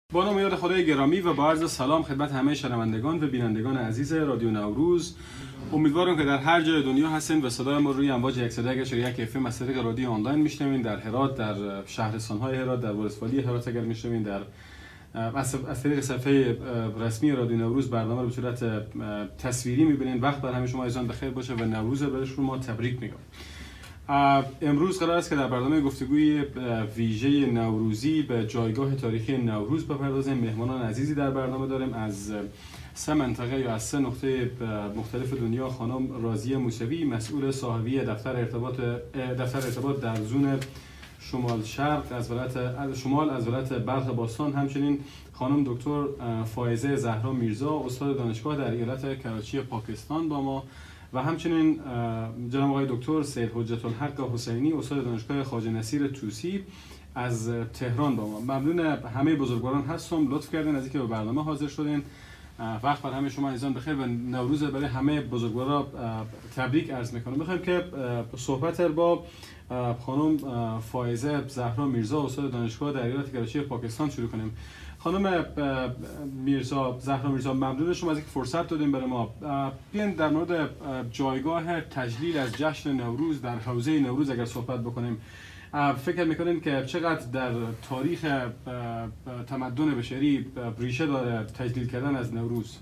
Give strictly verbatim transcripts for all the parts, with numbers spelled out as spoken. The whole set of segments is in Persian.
با نام یاد خدای گرامی و با عرض سلام خدمت همه شنوندگان و بینندگان عزیز رادیو نوروز. امیدوارم که در هر جای دنیا هستین و صدای ما روی امواج صد و یک و یک اف ام از طریق رادیو آنلاین میشنوین، در هرات، در شهرستان‌های هرات، در ولسوالی هرات اگر میشنوین، در از طریق صفحه رسمی رادیو نوروز برنامه رو به صورت تصویری میبینین. وقت بر همه شما عزیزان بخیر باشه و نوروز بهشون ما تبریک میگم. امروز قرار است که در برنامه گفتگوی ویژه نوروزی به جایگاه تاریخی نوروز بپردازیم. مهمانان عزیزی در برنامه داریم از سه منطقه یا از سه نقطه مختلف دنیا. خانم رازیه موسوی، مسئول صاحبی دفتر ارتباط دفتر ارتباط در زون شمال شرق از ولایت شمال از ولایت بلخ باستان، همچنین خانم دکتر فائزه زهرا میرزا، استاد دانشگاه در ایالت کراچی پاکستان با ما، و همچنین جناب آقای دکتر سید حجت الحق حسینی، استاد دانشگاه خواجه نصیر طوسی از تهران با ما. ممنون همه بزرگواران هستم، لطف کردین از اینکه به برنامه حاضر شدین. وقت بر همه شما عزیزان بخیر و نوروز برای همه بزرگوارا تبریک عرض میکنم. میخوایم که صحبت با خانم فائزه زهرا میرزا، استاد دانشگاه در ایالت کراچی پاکستان شروع کنیم. خانم میرزا زهرا میرزا، ممنون شما از اینکه فرصت دادیم برای ما. بیاین در مورد جایگاه تجلیل از جشن نوروز در حوزه نوروز اگر صحبت بکنیم. فکر میکنین که چقدر در تاریخ تمدن بشری ریشه داره تجلیل کردن از نوروز؟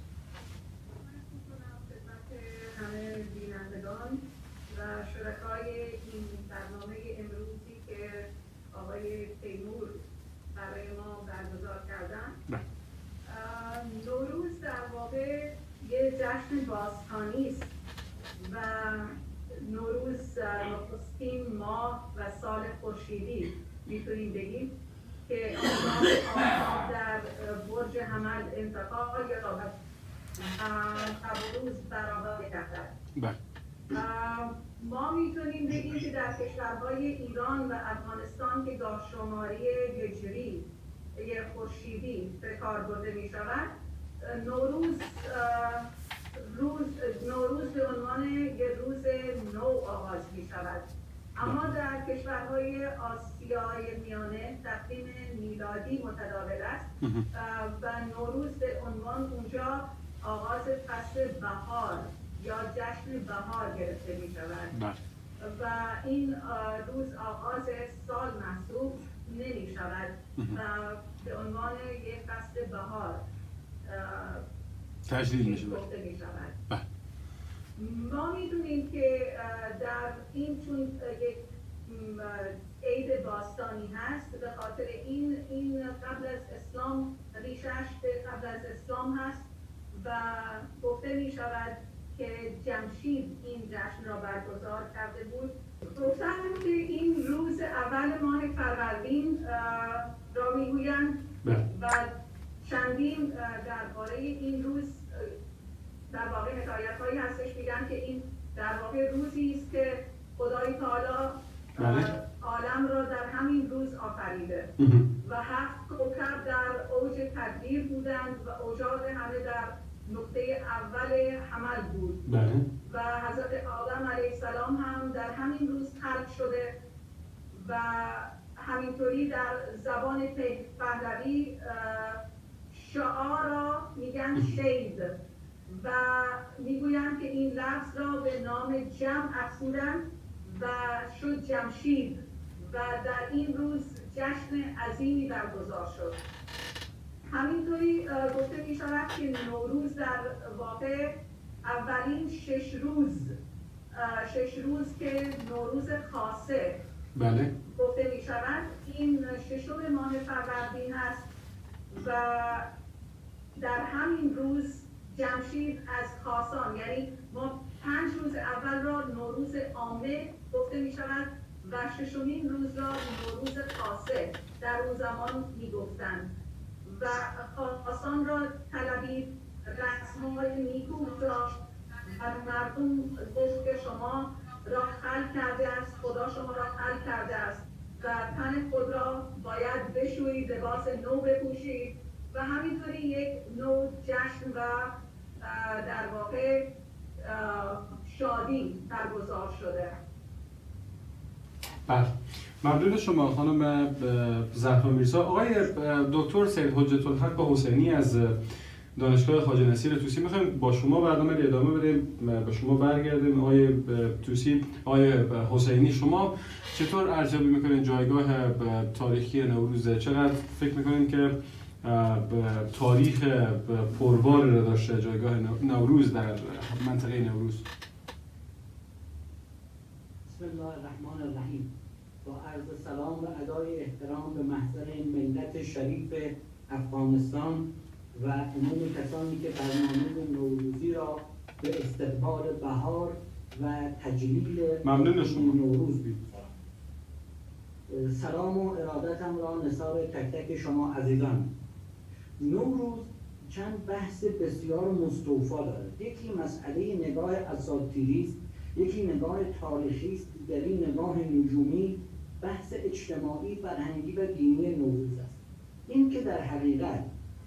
همه بینندگان و شرکای این برنامه امروزی که آقای تیمور برای ما برگزار کردن. نوروز در واقع یه جشن باستانی است و نوروز نخستین ماه و سال خورشیدی میتونیم بگیم که آفتاب در برج حمل انتقال یابد تبریز برآمد گردد. ما میتونیم بگیم که در کشورهای ایران و افغانستان که گاه شماری هجری یا خورشیدی به کار برده می شود، نوروز روز نوروز به عنوان یک روز نو آغاز می شود. اما در کشورهای آسیای میانه تقویم میلادی متداول است و نوروز به عنوان اونجا آغاز فصل بهار یا جشن بهار گرفته می شود و این روز آغاز سال محسوب نمی شود و به عنوان یک فصل بهار تجلیل می شود. ما میدونیم که در این چون یک عید باستانی هست، به خاطر این این قبل از اسلام ریشش به قبل از اسلام هست و گفته می شود که جمشید این جشن را برگزار کرده بود. گفتن که این روز اول ماه فروردین را میگویند و چندین درباره این روز در واقع حکایت هایی هستش، میگن که این در واقع روزی است که خدای تعالی عالم را در همین روز آفریده و هفت کوکب در اوج تدبیر بودند و اوجاد همه در نقطه اول حمل بود بله. و حضرت آدم علیه السلام هم در همین روز خلق شده و همینطوری در زبان پهلوی شعار را میگن شید و میگویند که این لفظ را به نام جمع افزودند و شد جمشید و در این روز جشن عظیمی برگزار شد. همینطوری گفته می شود که نوروز در واقع اولین شش روز شش روز که نوروز خاصه بله. گفته می شود این ششم ماه فروردین است و در همین روز جمشید از خاصان، یعنی ما پنج روز اول را نوروز عامه گفته می شود و ششمین روز را نوروز خاصه در اون زمان می گفتند و خاصان را طلبید، رسم‌های نیکو داشت و مردم گفت که شما را خلق کرده است، خدا شما را خلق کرده است و تن خود را باید بشویید، لباس نو بپوشید و همینطوری یک نوع جشن و در واقع شادی برگزار شده. بله ممنون شما خانم زهرا میرزا. آقای دکتر سید حجت الحق حسینی از دانشگاه خواجه نصیر طوسی، میخوایم با شما برنامه رو ادامه بدیم، به شما برگردیم. آقای طوسی، آقای حسینی، شما چطور ارزیابی میکنین جایگاه تاریخی نوروز؟ چقدر فکر میکنین که تاریخ پرباری رو داشته جایگاه نوروز در منطقه نوروز؟ بسم الله الرحمن الرحیم. با عرض سلام و ادای احترام به محضر ملت شریف افغانستان و عموم کسانی که برنامه نوروزی را به استقبال بهار و تجلیل نوروز می‌گذارم. سلام و ارادتم را نثار تک تک شما عزیزان. نوروز چند بحث بسیار مستوفا دارد. یکی مسئله نگاه اساطیری است، یکی نگاه تاریخی است، دیگری نگاه نجومی، بحث اجتماعی، فرهنگی و دینی نوروز است. این که در حقیقت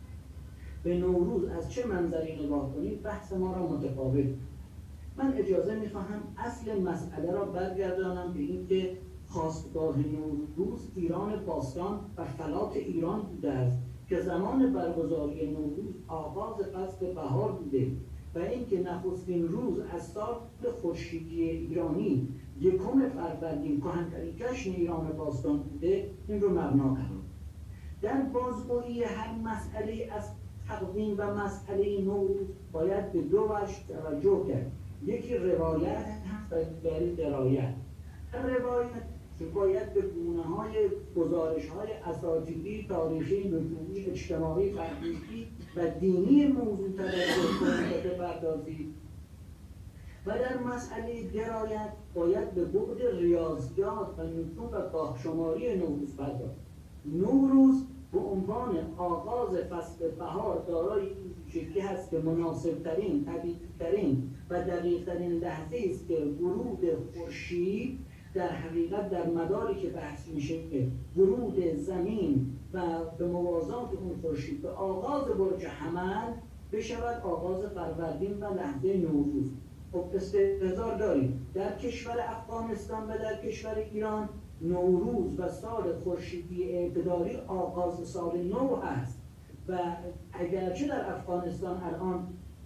به نوروز از چه منظری نگاه کنیم بحث ما را متفاوت. من اجازه میخواهم اصل مسئله را برگردانم به این که خاستگاه نوروز ایران باستان و فلات ایران بوده است که زمان برگزاری نوروز آغاز فصل بهار بوده و اینکه نخستین روز از سال خورشیدی ایرانی یکم فروردین کهن‌ترین جشن ایران باستان بوده، این رو مبنا قرار. در بازگویی هر مسئله از تقویم و مسئله نوروز باید به دو وجه توجه کرد. یکی روایت هست و دیگری درایت. روایت باید به گونه‌های گزارش‌های اساطیری، تاریخی، نجومی، اجتماعی، فرهنگی و دینی موضوع توجه کنید بپردازید. و در مسئله درایت باید به بعد ریاضیات و نجوم و گاهشماری نوروز پردازید. نوروز به عنوان آغاز فصل بهار دارای این ویژگی هست که مناسب‌ترین، طبیعی‌ترین و دقیق‌ترین لحظه است که ورود خورشید در حقیقت در مداری که بحث میشه ورود زمین و به موازات اون خورشید به آغاز برج حمل بشود آغاز فروردین و لحظه نوروز. خب استعداد داریم در کشور افغانستان و در کشور ایران نوروز و سال خورشیدی اعتباری آغاز سال نو هست و اگرچه در افغانستان الان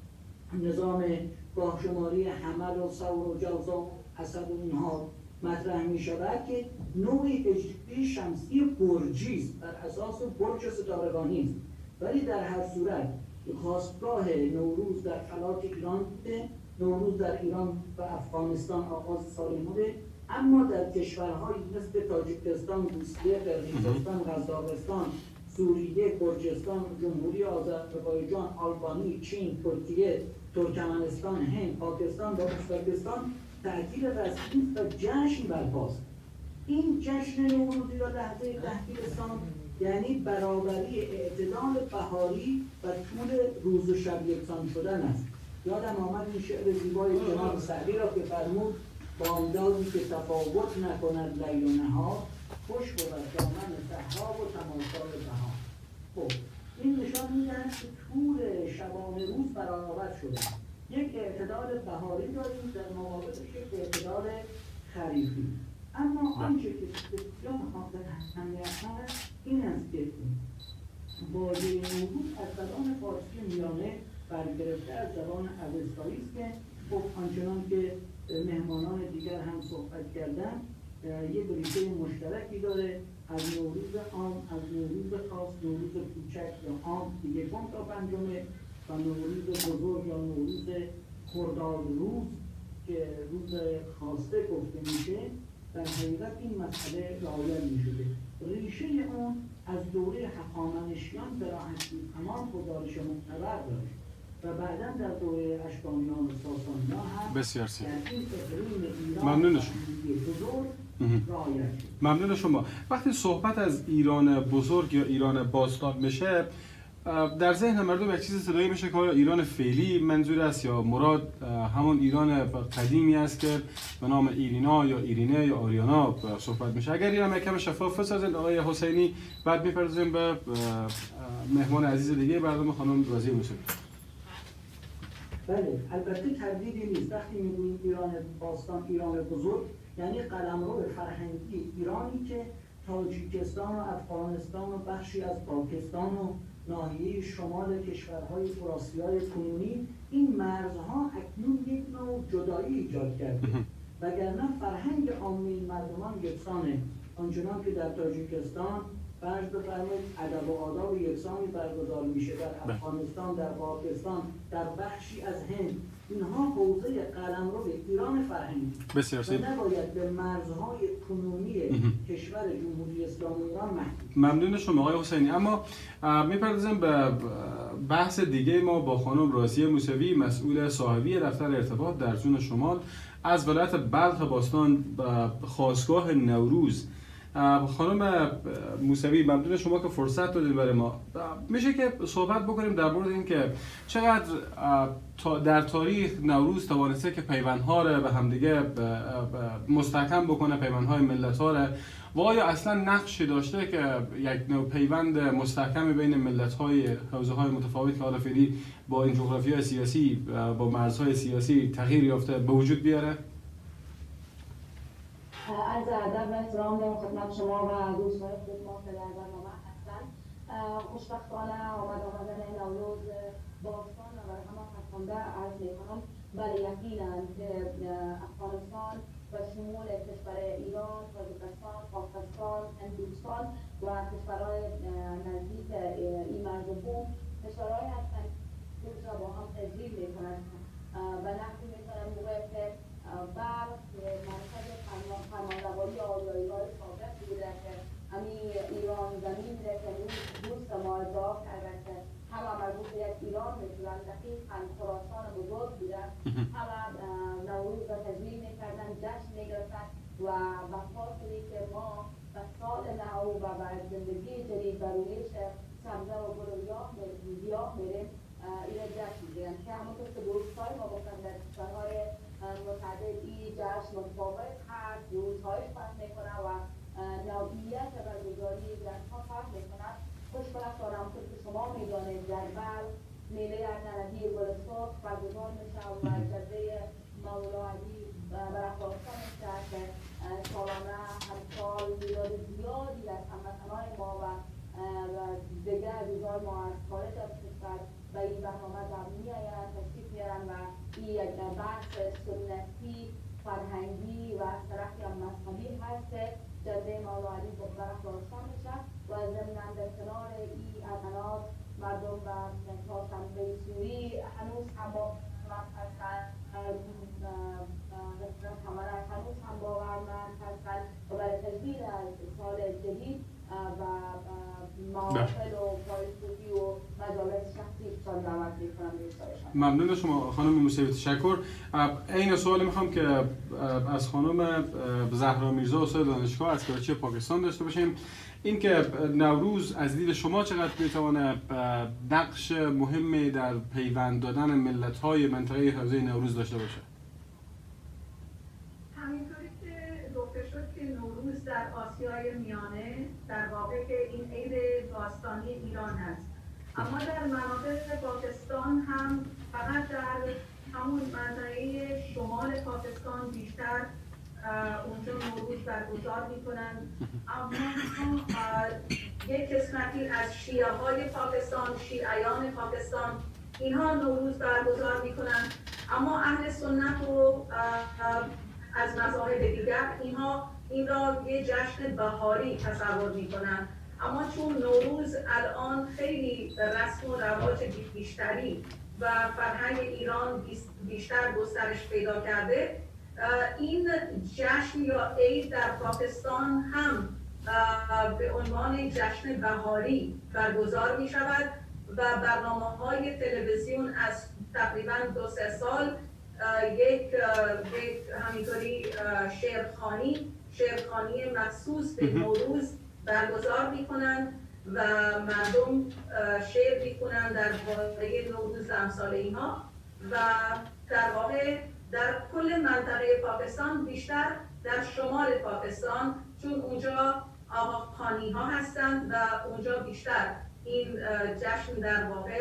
نظام گاهشماری حمل و ثور و جوزا و اسد و اینها مطرح می شود که نوعی هجری شمسی برجی است، بر اساس برج ستارگانی است، ولی در هر صورت خاستگاه نوروز در فلات ایران بوده. نوروز در ایران و افغانستان آغاز سال بوده، اما در کشورهایی مثل تاجیکستان، روسیه، قرقیزستان، قزاقستان، سوریه، گرجستان، جمهوری آذربایجان، آلبانی، چین، ترکیه، ترکمنستان، هند، پاکستان و ازبکستان تعطیل رسمی و جشن برپاست. این جشن نوروزی را لحظه تحویلستان یعنی برابری اعتدال بهاری و طول روز و شب یکسان شدن است. یادم آمد این شعر زیبای جناب سعدی را که فرمود بامدادی که تفاوت نکند لیل و نهار، خوش بود دامن صحرا و تماشای بهار. خب این نشان می‌دهد که طول شبانه روز برابر شده. یک اعتدال بهاری داریم در مقابلش یک اعتدال خریفی. اما آنچه که بسیار خاطر اهمیت هست این است که واژه نوروز از زبان فارسی میانه برگرفته از زبان اوستایی است که خب آنچنان که مهمانان دیگر هم صحبت کردن یک ریشه مشترکی داره از نوروز عام، از نوروز خاص، نوروز کوچک یا عام دیگه یکم تا پنجمه و نوروز بزرگ یا نوروز خرداد روز که روز خواسته گفته میشه. در حقیقت این مسئله رعایت میشده. ریشه اون از دوره هخامنشیان به راحتی تمام گزارش معتبر داشت و بعدا در دوره اشکانیان و ساسانیان هم بسیار سی. در این اقلیم ایران ممنون شما. بزرگ رعایت شد. ممنون شما. وقتی صحبت از ایران بزرگ یا ایران باستان میشه در ذهن مردم یک چیز صدایی میشه که ایران فعلی منظور است یا مراد همون ایران قدیمی است که به نام ایرینا یا ایرینه یا آریانا صحبت میشه. اگر اینم کم شفاف بسازید آقای حسینی، بعد میپردازیم به مهمان عزیز دیگه برنامه خانم رازی موسوی. بله البته تردیدی نیست وقتی میگوییم ایران باستان ایران بزرگ یعنی قلمرو فرهنگی ایرانی که تاجیکستان و افغانستان و بخشی از پاکستان و ناحیه شمال کشورهای اوراسیای کنونی این مرزها اکنون یک نوع جدایی ایجاد کرده، وگرنه فرهنگ عامی این مردمان یکسانه. آنچنان که در تاجیکستان فرض بفرمایید ادب و آداب یکسانی برگزار میشه، در افغانستان، در پاکستان، در بخشی از هند، اینها حوزه قلمرو ایران فرهنگی بسیار و نباید به مرزهای کنونی کشور جمهوری اسلامی ایران محدود. ممنون شما آقای حسینی. اما میپردازیم به بحث دیگه ما با خانم رازیه موسوی، مسئول صاحبی دفتر ارتباط در زون شمال از ولایت بلخ باستان، خاستگاه نوروز. خانم موسوی، ممنون شما که فرصت دادید برای ما. میشه که صحبت بکنیم در مورد اینکه چقدر در تاریخ نوروز توانسته که پیوندها رو به همدیگه مستحکم بکنه، پیوندهای ملت‌ها رو، و آیا اصلا نقشی داشته که یک نوع پیوند مستحکم بین ملت‌های حوزه‌های متفاوت که حالا فعلی با این جغرافیای سیاسی، با مرزهای سیاسی تغییر یافته به وجود بیاره؟ عرض ادب و احترام دارم خدمت شما و دوستان خوب ما که در برنامه هستن. خوشبختانه آمد آمدن نوروز باستان و برای همه خواستنده عرض میکنم بله یقینا که افغانستان و شمول کشور ایران، تاجیکستان، پاکستان، هندوستان و کشورهای نزدیک این مرز بوم کشورهایی هستند که با هم تجلیل میکنند و نحوی میکنند موقعی که بلخ مرکز فرمانروایی آریایی‌های سابق بوده که همین ایران زمین ده که دوست ما ادعا کرده که همه مربوط به یک ایران میشدن، دقیقاً خراسان بزرگ بوده، همه نوروز را تجلیل میکردن، جشن میگرفتن و به خاطری که ما به سال نو و به زندگی جدید و رویش سبزه و گل و گیاه میریم این جشن میگیرن که همونطور که دوستای ما گفتن در کشورهای متعدد این جشن متفاوت هست، روزهایش فرق میکنه و نوعیت برگزاری جشنها فرق میکنه. خوشبخت دارم که شما میدانید در بلخ میله ارنندی گل سرخ برگزار میشه و جده مولا علی برافراشته میشه که سالانه هر سال تعداد زیادی از هموطنان ما و دیگر عزیزان ما از خارج از کشور به این برنامه در میآیند، تشریف میارن و این یک بحث سنتی، فرهنگی و از طرفی هم مذهبی هست که جده مولا علی برافراشته میشه و ضمناً در کنار این اذانات مردم و چهارشنبه سوری هنوز هم با هنوز هم باورمند هستند و برای تجلیل سال جدید و محافل و پاییزگویی و مجالس شخصی سال دعوت میکنم دوستایشان. ممنون شما خانم موسوی، تشکر. این سوال میخوام که از خانم زهرا میرزا استاد دانشگاه از کراچی پاکستان داشته باشیم. این که نوروز از دید شما چقدر میتونه نقش مهمی در پیوند دادن ملت‌های منطقه حوزه نوروز داشته باشه؟ همینطوری که گفته شد که نوروز در آسیای میانه در واقع که این عید باستانی ایران هست، اما در مناطق پاکستان هم فقط در همون منطقه شمال پاکستان بیشتر اونجا نوروز برگزار میکنن، اما یک قسمتی از شیعه های پاکستان، شیعیان پاکستان، اینها نوروز برگزار میکنن، اما اهل سنت و از مذاهب دیگر اینها این را یه جشن بهاری تصور میکنن. اما چون نوروز الان خیلی رسم و رواج بیشتری و فرهنگ ایران بیشتر گسترش پیدا کرده، این جشن یا عید در پاکستان هم به عنوان جشن بهاری برگزار می شود و برنامه های تلویزیون از تقریبا دو سه سال یک همینطوری شعرخوانی شعرخوانی مخصوص به نوروز برگزار می کنند و مردم شعر می کنند درباره نوروز امثال اینها و در واقع در کل منطقه پاکستان، بیشتر در شمال پاکستان، چون اونجا آقاخانی ها هستند و اونجا بیشتر این جشن در واقع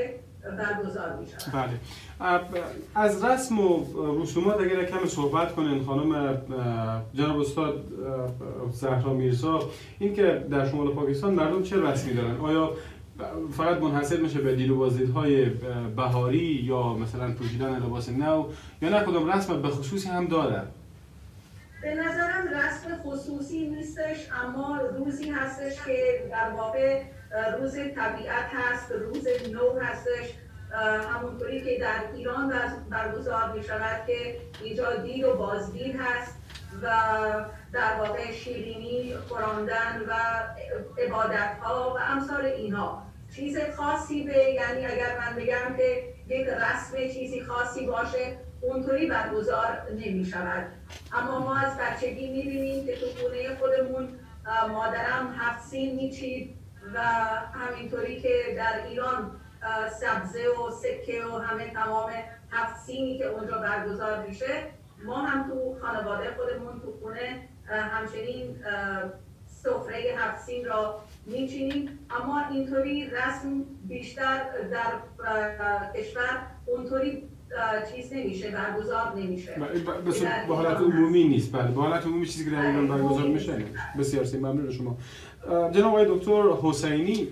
برگزار می شود. بله. از رسم و رسومات اگر کمی صحبت کنین خانم جناب استاد زهرا میرزا، این که در شمال پاکستان مردم چه رسمی دارن؟ آیا فقط منحصر میشه به دید و بازدیدهای بهاری یا مثلا پوشیدن لباس نو، یا نه کدام رسم به خصوصی هم داره؟ به نظرم رسم خصوصی نیستش، اما روزی هستش که در واقع روز طبیعت هست، روز نو هستش، همونطوری که در ایران برگزار می شود که اینجا دید و بازدید هست و در واقع شیرینی خوراندن و عبادت ها و امثال اینها. چیز خاصی به، یعنی اگر من بگم که یک رسم چیزی خاصی باشه اونطوری برگزار نمی شود. اما ما از بچگی می بینیم که تو خونه خودمون مادرم هفت سین می چید و همینطوری که در ایران سبزه و سکه و همه تمام هفت سینی که اونجا برگزار میشه، ما هم تو خانواده خودمون تو خونه همچنین سفره هفت سین را میچینیم. اما اینطوری رسم بیشتر در کشور اونطوری چیز نمیشه، برگزار نمیشه. به حالت عمومی نیست. بله، به حالت عمومی چیزی که در ایران برگزار میشه. بسیار ممنون شما. جناب آقای دکتر حسینی،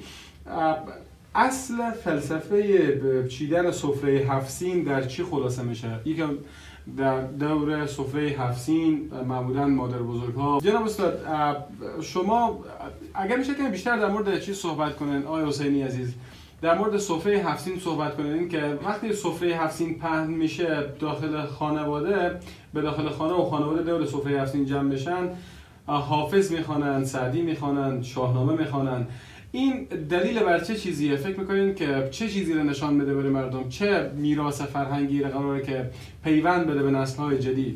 اصل فلسفه چیدن سفره هفت سین در چی خلاصه میشه؟ یکم در دور سفره هفت سین معمولا مادر بزرگ‌ها. جناب استاد، شما اگر میشه که بیشتر در مورد چی صحبت کنین آقای حسینی عزیز، در مورد سفره هفت سین صحبت کنین که وقتی سفره هفت سین پهن میشه داخل خانواده، به داخل خانه و خانواده دور سفره هفت سین جمع بشن، حافظ میخوانن، سعدی میخوانن، شاهنامه میخوانن. این دلیل بر چه چیزیه؟ فکر میکنین که چه چیزی رو نشان بده برای مردم؟ چه میراث فرهنگی رو قراره که پیوند بده به نسل‌های جدید؟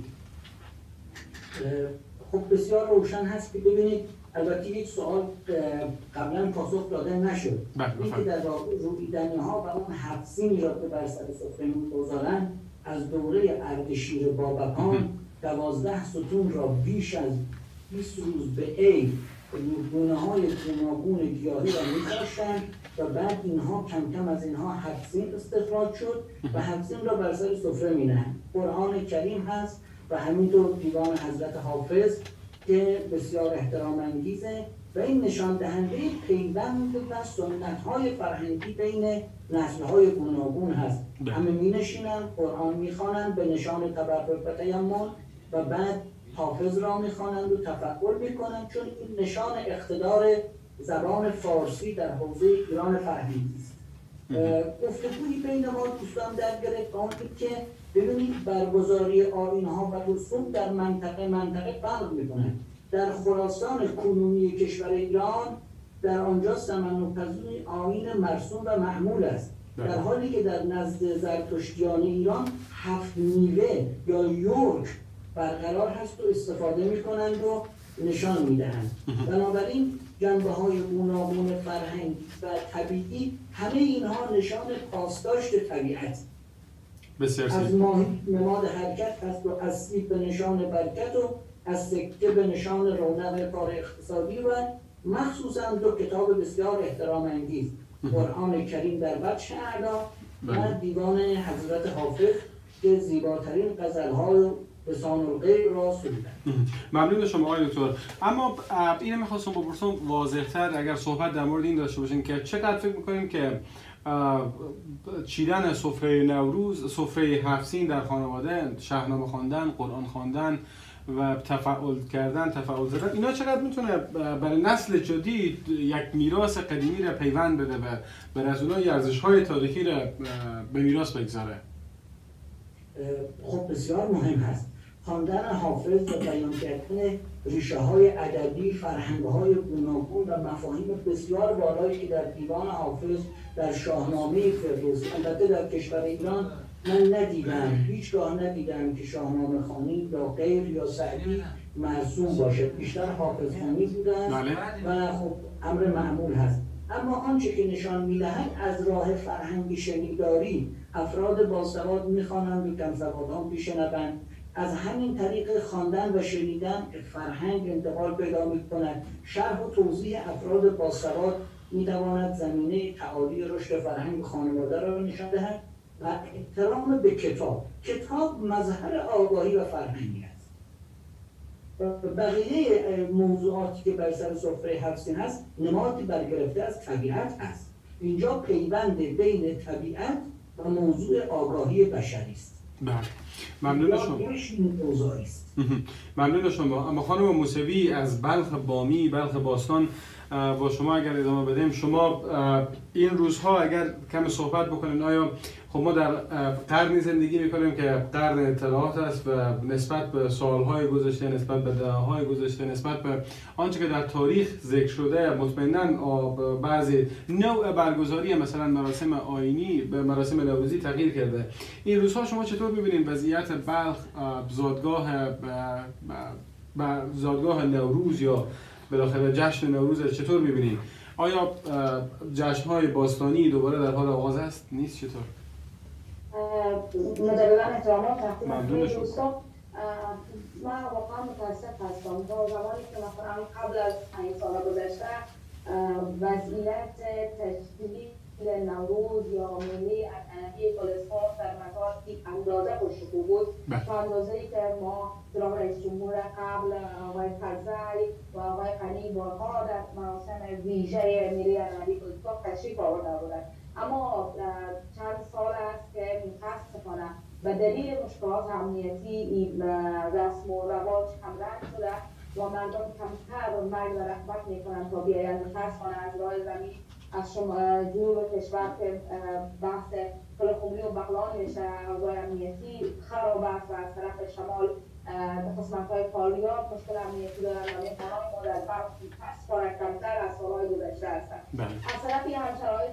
خب بسیار روشن هست که ببینید، البته یک سوال قبلا پاسخ داده نشد. اینکه در رویدنی ها و اون هفت سینی را که بر سر سفره می‌گذارن از دوره اردشیر بابکان دوازده ستون را بیش از بیست روز به عید گونه های گوناگون گیاهی را می‌کاشتند و بعد اینها کم کم از اینها هفت سین استخراج شد و هفت سین را بر سر سفره می‌نهند. قرآن کریم هست و همینطور دیوان حضرت حافظ که بسیار احترام انگیزه و این نشان دهنده پیوند و سنت‌های فرهنگی بین نسل‌های گوناگون هست. همه می‌نشینن، قرآن می‌خوانند به نشان تبرک و تیمم و بعد حافظ را می‌خوانند و تفکر می‌کنند، چون این نشان اقتدار زبان فارسی در حوزه ایران فرهنگی است. گفتگویی بین ما دوستان در گرفت آن که ببینید برگزاری آیین‌ها و رسوم در منطقه منطقه فرق می‌کنه. در خراسان کنونی کشور ایران در آنجا سمنوپذیر آیین مرسوم و معمول است، در حالی که در نزد زرتشتیان ایران هفت میوه یا یورک برقرار هست و استفاده می‌کنند و نشان می‌دهند. بنابراین جنبه‌های گوناگون فرهنگی و طبیعی همه اینها نشان پاسداشت طبیعت بسیار از ماهی نماد حرکت هست و از سیب به نشان برکت و از سکه به نشان رونق کار اقتصادی و مخصوصا دو کتاب بسیار احترام انگیز، قرآن کریم در وجه اعلا و دیوان حضرت حافظ که زیباترین غزل‌های لسان الغیب را سرودند. ممنون شما آقای دکتر. اما اینو می‌خواستم بپرسم واضح‌تر اگر صحبت در مورد این داشته باشین که چقدر فکر می‌کنین که چیدن سفره نوروز، سفره هفت سین در خانواده، شاهنامه خواندن، قرآن خواندن و تفاعل کردن، تفاعل زدن، اینا چقدر میتونه برای نسل جدید یک میراث قدیمی را پیوند بده و برای از اونها ارزش‌های تاریخی را به میراث بگذاره؟ خب بسیار مهم هست. خواندن حافظ و بیان کردن ریشه های ادبی، فرهنگ های گوناگون و مفاهیم بسیار بالایی که در دیوان حافظ، در شاهنامه فردوسی، البته در کشور ایران من ندیدم، هیچگاه ندیدم که شاهنامه خوانی یا غیر یا سعدی مرسوم باشد، بیشتر حافظ خوانی بودن و خب امر معمول هست. اما آنچه که نشان میدهد از راه فرهنگی شنیداری افراد باسواد میخوانند و کمسوادان میشنوند، از همین طریق خواندن و شنیدن فرهنگ انتقال پیدا میکند. شرح و توضیح افراد باسواد میتواند زمینه تعالی رشد فرهنگ خانواده را نشان دهد و احترام به کتاب. کتاب مظهر آگاهی و فرهنگی است. بقیه موضوعاتی که بر سر سفره هفسین هست نمادی برگرفته از طبیعت است. اینجا پیوند بین طبیعت و موضوع آگاهی بشری است. بله. ممنون شما. ممنون شما. اما خانم موسوی از بلخ بامی، بلخ باستان، با شما اگر ادامه بدیم، شما این روزها اگر کم صحبت بکنین، آیا خب ما در قرنی زندگی میکنیم که قرن اطلاعات است و نسبت به سالهای گذشته، نسبت به دهه‌های گذشته، نسبت به آنچه که در تاریخ ذکر شده، مطمئناً بعضی نوع برگزاری مثلا مراسم آیینی به مراسم نوروزی تغییر کرده. این روزها شما چطور میبینید وضعیت بلخ، زادگاه زادگاه نوروز یا بالاخره جشن نوروز چطور می‌بینید؟ آیا جشن‌های باستانی دوباره در حال آغاز است؟ نیست چطور؟ مجدداً احترامات تقدیم به دوستان. من واقعا متاسف هستم تا زمانی که مثلا قبل از پنج سال گذشته وضعیت تشکیلی نوروز یا ملی عنعنه‌ای گلستان در مزار اندازه خوش‌شکوه بود، تا اندازه‌ای که ما جناب رئیس جمهور قبل آقای کرزی و آقای غنی بارها در مراسم ویژه ملی عنعنه‌ای گلستان تشریف آورده بودند. اما چند سال است که متأسفانه به دلیل مشکلات امنیتی رسم و رواج کمرنگ شده و مردم کمتر میل و رغبت میکنند تا بیایند. متأسفانه از راه زمین از شما جنوب کشور که بحث پلخمری و بغلان میشه، اوضاع امنیتی خراب است و از طرف شمال قسمت‌های فاریاب مشکل امنیتی دارند و مهمانان ما در بلخ متأسفانه کمتر از سال‌های گذشته هستند. از طرفی هم شرایط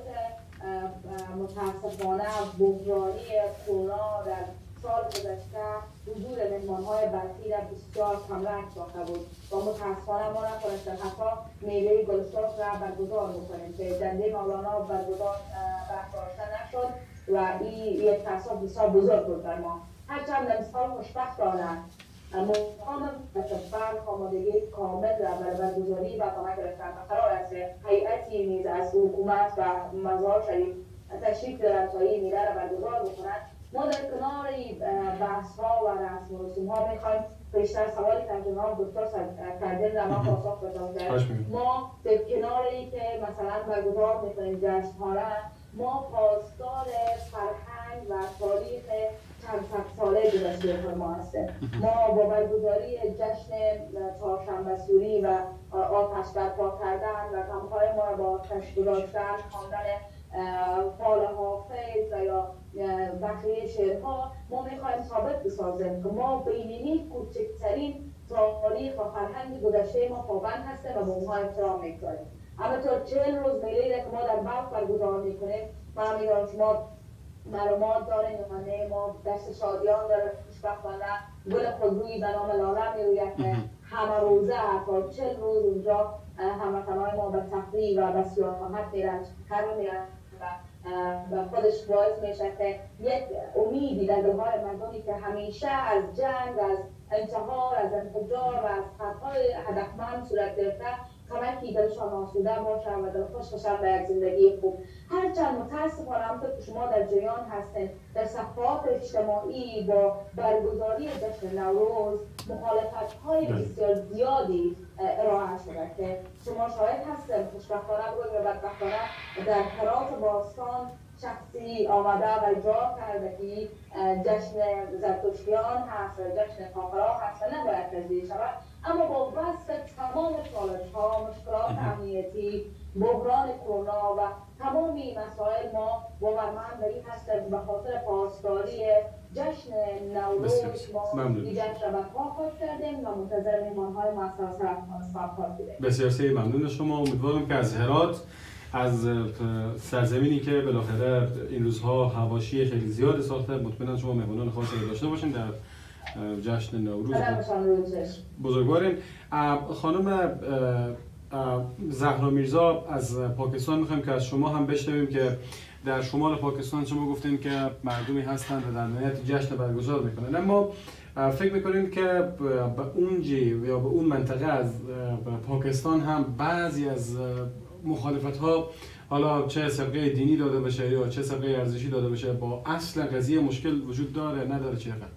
متأسفانه بحرانی کرونا در سال گذشته حضور مهمان‌های برخی را بسیار کمرنگ ساخته بود و متأسفانه ما نتوانستیم حتی میوه گلستان را برگزار بکنیم که جنده مولانا برگزار برگزارشته نشد و این یک تأسف بسیار بزرگ بود بر ما. هرچند امسال خوشبختانه مقام بلخ آمادگی کامل را برای برگزاری برنامه گرفتند و قرار است که هیئتی نیز از حکومت و مزار شریف تشریف دارند تا این میله را برگزار بکنند. ما در کنار بحث ها و رسم و رسوم ها میخوایم بیشتر سوالی که جناب دکتر کردن در ما پاسخ بدم کرد. ما در کنار ای که مثلا برگزار میکنیم جشن ها را، ما پاسدار فرهنگ و تاریخ چند صد ساله گذشته ما هستیم. ما با برگزاری جشن چهارشنبه سوری و آتش برپا کردن و غمهای ما را با آتش گذاشتن، خواندن فال حافظ و یا بقیه شعرها، ما میخوایم ثابت بسازیم که ما بینینی کوچکترین تاریخ و فرهنگ گذشته ما پابند هستیم و به اونها احترام میکنیم. اما تا چهل روز میلی که ما در بلخ برگزار میکنیم، من میدونم شما معلومات دارین یعنی ما دشت شادیان داره خوشبختانه گل خودرویی به نام لاله میروید که همه روزه تا چهل روز اونجا هموطنان ما به تفریح و به سیاحت میرن، هر میرن و خودش باعث میشه که یک امیدی در دلهای مردمی که همیشه از جنگ، از انتحار، از انفجار و از خطای هدفمند صورت گرفته کمکی دلشان آسوده باشه و دلخوش باشن به یک زندگی خوب. هرچند متاسفانه همونطور که شما در جریان هستین در صفحات اجتماعی با برگزاری جشن نوروز مخالفت های بسیار زیادی ارائه شده که شما شاهد هستین. خوشبختانه بود و بدبختانه در هرات باستان شخصی آمده و اجرا کرده که جشن زرتشتیان هست و جشن کاخرا هست و نباید تجدید شود، اما با وصف تمام چالش ها، مشکلات امنیتی، بحران کرونا و تمامی مسائل ما باورمند بر این هستیم به خاطر پاسداری جشن نوروز ما دیگر شبکه‌ها خود کردیم و منتظر مهمان‌های مؤسسات سرافکنی بودیم. بسیار سعی ممنون شما. امیدوارم که از هرات، از سرزمینی که بالاخره این روزها حواشی خیلی زیاد ساخته، مطمئنا شما مهمانان خاصی داشته باشین در جشن نوروز. بزرگوارین. خانم زهرا میرزا از پاکستان میخوایم که از شما هم بشنویم که در شمال پاکستان شما گفتین که مردمی هستند و در نهایت جشن برگزار میکنن، اما فکر میکنین که به اونجی یا به اون منطقه از پاکستان هم بعضی از مخالفت ها حالا چه سابقه دینی داده باشه یا چه سابقه ارزشی داده باشه با اصل قضیه مشکل وجود داره نداره چه خبر؟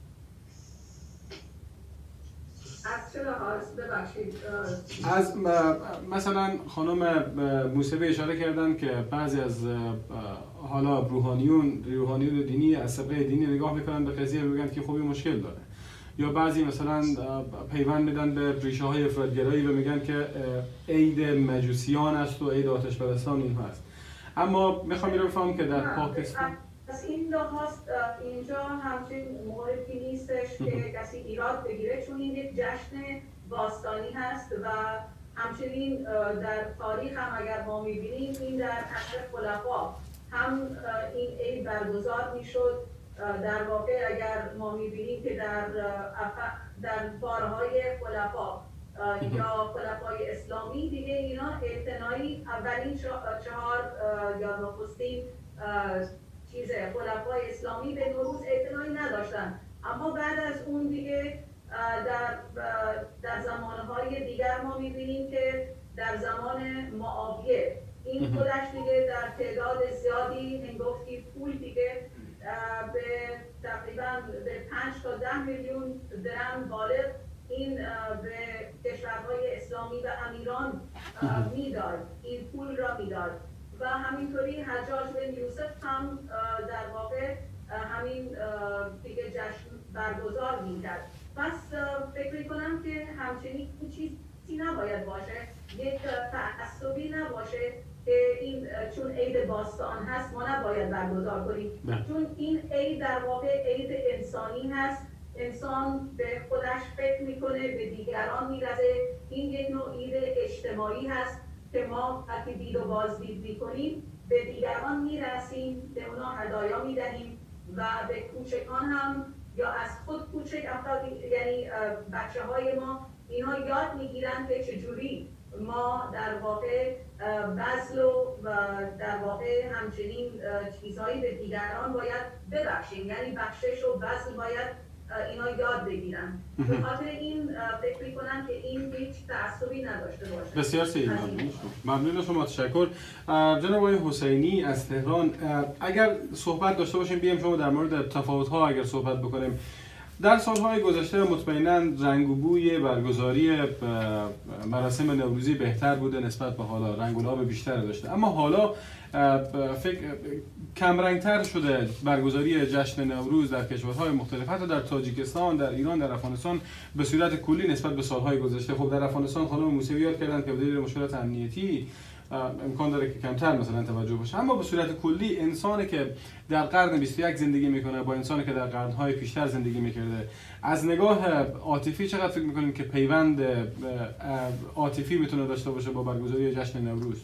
از چه لحاظ ببخشید؟ از مثلا خانم موسوی اشاره کردن که بعضی از حالا روحانیون روحانیون دینی از سابقه دینی نگاه میکنن به قضیه میگن که خوبی مشکل داره، یا بعضی مثلا پیوند میدن به ریشه های افراطگرایی و میگن که عید مجوسیان است و عید آتش پرستان این هست. اما میخوام اینو بفهمم که در پاکستان از این لحاظ اینجا همچین موردی نیستش که کسی ایراد بگیره، چون این یک جشن باستانی هست و همچنین در تاریخ هم اگر ما میبینیم این در عصر خلفا هم این عید برگزار میشد. در واقع اگر ما میبینیم که در در بارهای خلفا یا خلفای اسلامی دیگه اینا اعتنایی اولین چهار یا نخستین چیز خلفای اسلامی به نوروز اعتنایی نداشتن، اما بعد از اون دیگه در در زمانهای دیگر ما میبینیم که در زمان معاویه این خودش دیگه در تعداد زیادی هنگفتی پول دیگه به تقریبا به پنج تا ده میلیون درم بالغ این به کشورهای اسلامی و امیران میداد، این پول را میداد و همینطوری حجاج بن یوسف هم در واقع همین دیگه جشن برگزار میکرد. پس فکر میکنم که همچنین چیزی نباید باشه، یک تعصبی نباشه که این چون عید باستان هست ما نباید برگزار کنیم، چون این عید در واقع عید انسانی هست. انسان به خودش فکر میکنه، به دیگران میرزه. این یک نوع عید اجتماعی هست که ما وقتی دید و بازدید میکنیم به دیگران میرسیم، به اونا هدایا میدهیم و به کوچکان هم یا از خود کوچک افراد یعنی بچه های ما اینا یاد میگیرن که چجوری ما در واقع بذل و در واقع همچنین چیزهایی به دیگران باید ببخشیم، یعنی بخشش و بذل باید اینا یاد بگیرن. به خاطر این فکر میکنم که این هیچ تعصبی نداشته باشه. بسیار سعید ممنون. ممنون شما، تشکر. جناب آقای حسینی از تهران، اگر صحبت داشته باشیم بیایم شما در مورد تفاوت‌ها اگر صحبت بکنیم. در سالهای گذشته مطمئناً رنگ و بوی برگزاری مراسم نوروزی بهتر بوده نسبت به حالا، رنگ و لعاب بیشتر داشته، اما حالا فکر کم رنگتر شده برگزاری جشن نوروز در کشورهای مختلف، حتی در تاجیکستان، در ایران، در افغانستان به صورت کلی نسبت به سالهای گذشته. خب در افغانستان خانم موسوی یاد کردن که به دلیل مشکلات امنیتی امکان داره که کمتر مثلا توجه باشه، اما به صورت کلی انسانی که در قرن بیست و یک زندگی میکنه با انسانی که در قرنهای پیشتر زندگی میکرده، از نگاه عاطفی چقدر فکر میکنیم که پیوند عاطفی میتونه داشته باشه با برگزاری جشن نوروز؟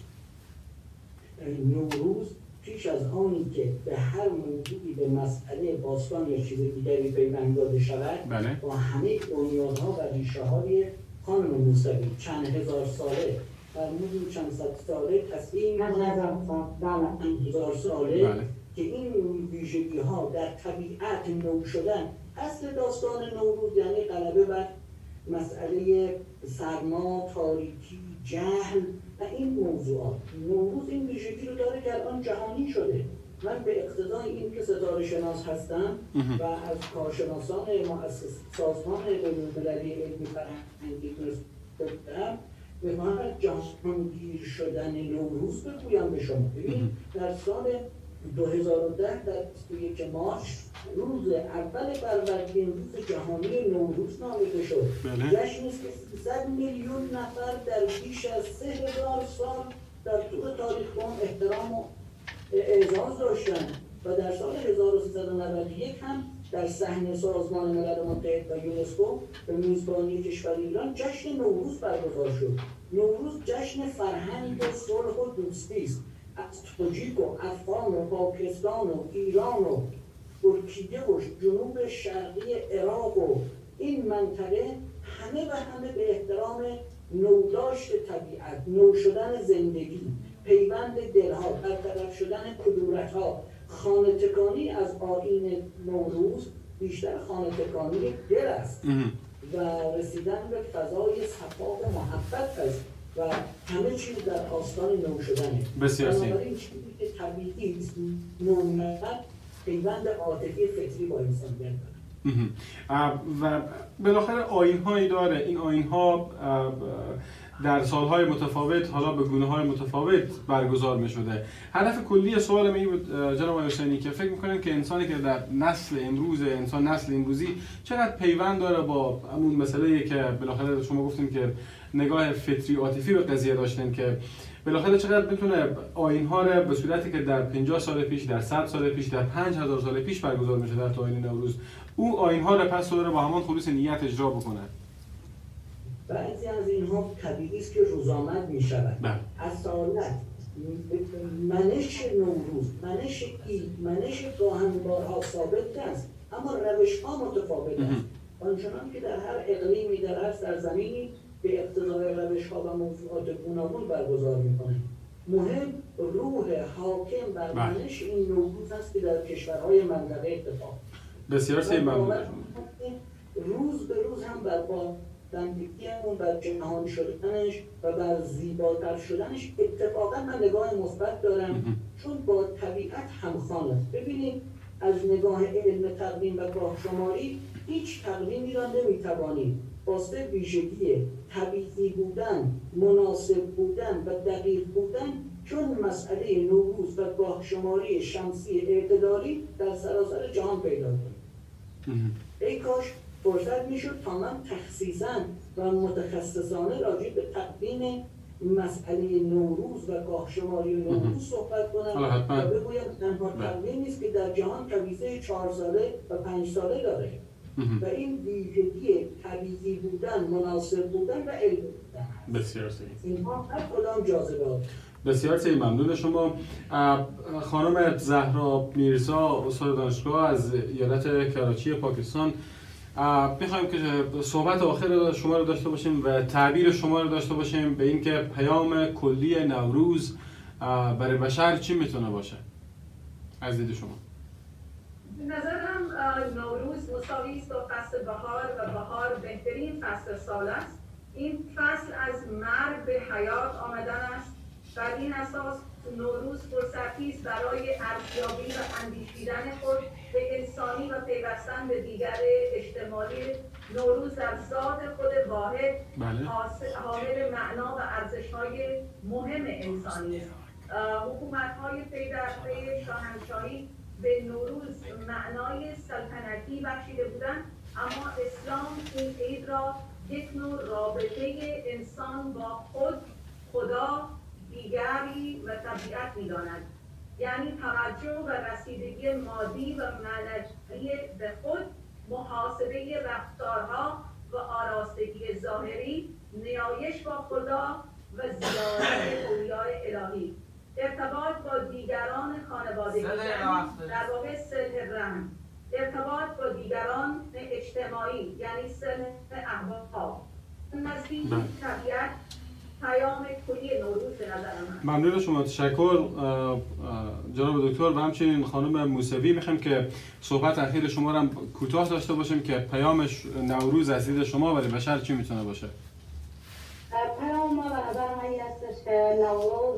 نوروز پیش از آنی که به هر موضوعی به مسئله باستان یا چیز دیگری پیوند داده شود، بله. با همه بنیادها و ریشه های خانم موسوی چند هزار ساله فرمودیم چند صد ساله تصمیم هزار ساله بله. که این ویژگی ها در طبیعت نو شدن. اصل داستان نوروز یعنی غلبه بر مسئله سرما، تاریکی، جهل و این موضوعات. نوروز این ویژگی رو داره که الان جهانی شده. من به اقتضای این که ستاره شناس هستم و از کارشناسان مؤسس سازمان بین‌المللی علمی فرهنگی دارم، به معنی جهانگیر شدن نوروز بگویم به شما. ببین در سال دو هزار و ده در بیست و یک مارس روز اول فروردین روز جهانی نوروز نامیده شد. جشنی است که سیصد میلیون نفر در بیش از سه هزار سال در طول تاریخ به آن احترام و اعزاز داشتند و در سال هزار و سیصد و نود و یک هم در صحن سازمان ملل متحد و یونسکو به میزبانی کشور ایران جشن نوروز برگزار شد. نوروز جشن فرهنگ و صلح و دوستی است. از تاجیک و افغان و پاکستان و ایران و ترکیه و جنوب شرقی عراق و این منطقه همه و همه به احترام نوداشت طبیعت، نو شدن زندگی، پیوند دلها، برطرف شدن کدورتها، خانه تکانی از آیین نوروز بیشتر خانه تکانی دل است و رسیدن به فضای صفا و محبت است و همه چیز در آستان نو شدنه. بسیار زیبا. بنابراین چیزی که طبیعی است نومیت پیوند عاطفی فطری با انسانیت داره. و بالاخره آیین‌هایی داره. این آیین‌ها در سالهای متفاوت حالا به گونه‌های متفاوت برگزار می‌شده. هدف کلی سوال من این بود جناب حسینی که فکر می‌کنن که انسانی که در نسل امروز انسان نسل امروزی چقدر پیوند داره با همون مسئله‌ای که بالاخره شما گفتین که نگاه فطری عاطفی به قضیه داشتن که بالاخره چقدر میتونه آیین‌ها رو به صورتی که در پنجاه سال پیش، در صد سال پیش، در پنج هزار سال پیش برگزار میشه در آیین نوروز، او آیین‌ها رو پس داره با همان خلوص نیت اجرا بکنه. بعضی از اینها طبیعی است که روزآمد می‌شود. اصالت منش نوروز، منش عید، منش گاهنبارها ثابت است، اما روش‌ها متفاوت است. آنچنان که در هر اقلیمی، در هر سرزمینی به اقتضای روش‌ها و موضوعات گوناگون برگزار می‌کنه. مهم روح حاکم بر منش این نوروز است که در کشورهای منطقه اتفاق. بسیار ممنون. روز به روز هم بر با بندگیمون بر جهان شدنش و بر زیباتر شدنش اتفاقا من نگاه مثبت دارم، چون با طبیعت همخوان است. ببینید از نگاه علم تقویم و گاه شماری هیچ تقویمی را نمیتوانید با سه ویژگی طبیعی بودن، مناسب بودن و دقیق بودن، چون مسئله نوروز و گاه شماری شمسی اعتدالی در سراسر جهان پیدا کنید. ای کاش فرصت میشد تا من تخصیصاً و متخصصانه راجع به تقویم مسئله نوروز و گاه شماری نوروز صحبت کنم و بگویم تنها تقویم نیست که در جهان تویزه چهار ساله و پنج ساله داره و این ویژگی طبیعی بودن، مناسب بودن و علم بودن. بسیار سعی. اینها هر کدام جاذبه. بسیار سعی. ممنون شما. خانم زهرا میرزا، استاد دانشگاه از ایالت کراچی پاکستان، میخوایم که صحبت آخر شما رو داشته باشیم و تعبیر شما رو داشته باشیم به اینکه پیام کلی نوروز برای بشر چی میتونه باشه از دید شما؟ به نظرم نوروز مساوی است با فصل بهار و بهار بهترین فصل سال است. این فصل از مرگ به حیات آمدن است. بر این اساس نوروز فرصتی است برای ارزیابی و اندیشیدن خود به انسانی و پیوستن به دیگر اجتماعی. نوروز در ذات خود واحد حامل معنا و ارزش‌های مهم انسانی است. حکومت‌های پی در پی شاهنشاهی به نوروز معنای سلطنتی بخشیده بودند، اما اسلام این عید را یک نوع رابطه انسان با خود، خدا، دیگری و طبیعت می‌داند. یعنی توجه و رسیدگی مادی و معنوی به خود، محاسبه رفتارها و آراستگی ظاهری، نیایش با خدا و زیارت اولیای الهی، ارتباط با دیگران خانوادگی، در واقع صلح رحم، ارتباط با دیگران اجتماعی یعنی صلح احباب، نزدیک طبیعت، پیام کلی نوروز به نظر من. ممنون شما. تشکر جناب دکتر و همچنین خانم موسوی. میخوایم که صحبت اخیر شما رو هم کوتاه داشته باشیم که پیامش نوروز از دید شما برای بشر چی میتونه باشه؟ پیام ما به نظر من این هستش که نوروز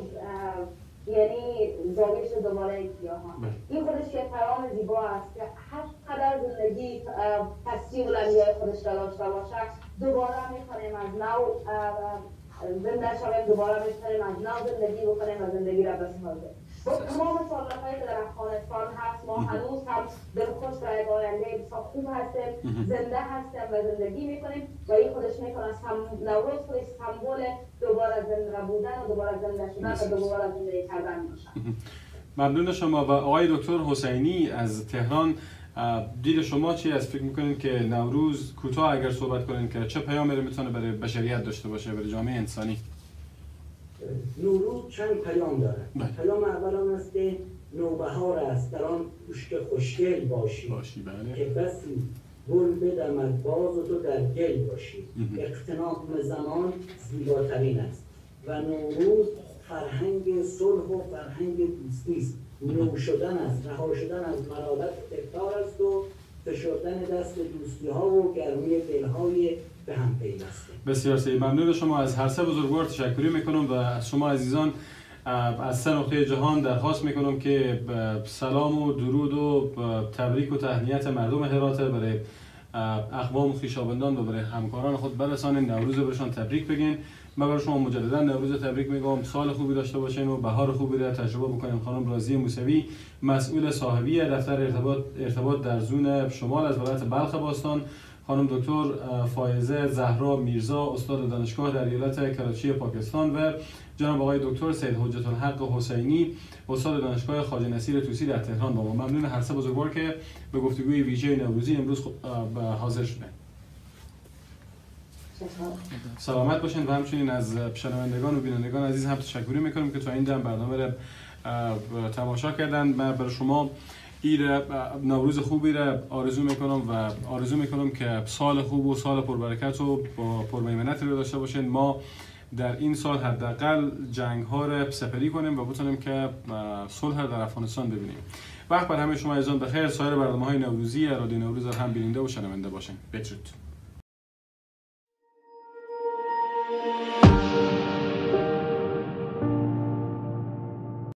یعنی زایش دوباره گیاهان. این خودش یک پیام زیبا است که هر قدر زندگی پستی و لنگی‌های خودش را داشته باشه، دوباره می‌تونیم از نو زنده شویم، دوباره می‌تونیم از نو زندگی بکنیم و زندگی را بسازیم. با تمام سالهایی که در افغانستان هست، ما هنوز هم دلخوش و یک آینده بسیار خوب هستیم، زنده هستیم و زندگی میکنیم و این خودش میکنه نوروز خودش سمبل دوباره زنده بودن و دوباره زنده شدن و دوباره زندگی کردن باشه. ممنون شما. و آقای دکتر حسینی از تهران، دید شما چی از فکر میکنین که نوروز کوتاه اگر صحبت کنین که چه پیامی رو میتونه برای بشریت داشته باشه، برای جامعه انسانی؟ نوروز چند پیام داره. پیام اول آن است که نوبهار است، در آن پوشک خوشگل باشی, باشی بله. که بسی گل بدمد باز و تو در گل باشی. اغتنام زمان زیباترین است و نوروز فرهنگ صلح و فرهنگ دوستی است. نو شدن است، رها شدن از مرارت تکرار است و فشردن دست دوستی ها و گرمی دلهای به هم پیوسته. بسیار سعید، ممنون شما. از هر سه بزرگوار تشکری میکنم و از شما عزیزان از سه نقطه جهان درخواست میکنم که سلام و درود و تبریک و تهنیت مردم هرات برای اقوام و خویشاوندان و برای همکاران خود برسانین، نوروز برشان تبریک بگین. من برای شما مجددا نوروز تبریک میگم، سال خوبی داشته باشین و بهار خوبی را تجربه بکنیم. خانم رازی موسوی، مسئول صاحبی دفتر ارتباط ارتباط در زون شمال از ولایت بلخ باستان، خانم دکتر فائزه زهرا میرزا، استاد دانشگاه در ایالت کراچی پاکستان و جناب آقای دکتر سید حجت الحق حسینی، استاد دانشگاه خواجه نصیر طوسی در تهران با ما. ممنون هر سه بزرگوار که به گفتگوی ویژه نوروزی امروز حاضر شدن. سلامت باشین و همچنین از شنوندگان و بینندگان عزیز هم تشکر میکنم که تا این دم برنامه را تماشا کردن. من برای شما این نوروز خوبی را آرزو میکنم و آرزو میکنم که سال خوب و سال پربرکت و با پرمیمنت رو داشته باشین. ما در این سال حداقل جنگ ها را سپری کنیم و بتونیم که صلح در افغانستان ببینیم. وقت بر همه شما عزیزان بخیر. سایر برنامه‌های نوروزی رادیو نوروز هم بیننده و شنونده باشین. بدرود.